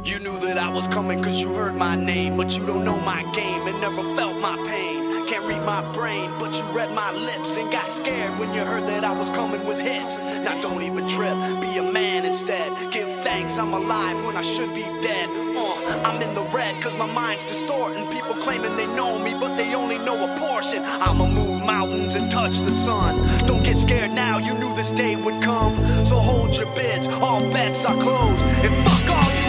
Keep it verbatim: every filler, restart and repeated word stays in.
You knew that I was coming cause you heard my name, but you don't know my game and never felt my pain. Can't read my brain, but you read my lips and got scared when you heard that I was coming with hits. Now don't even trip, be a man instead. Give thanks I'm alive when I should be dead. Uh, I'm in the red cause my mind's distorting. People claiming they know me, but they only know a portion. I'ma move mountains and touch the sun. Don't get scared now, you knew this day would come. So hold your bids, all bets are closed. And fuck all you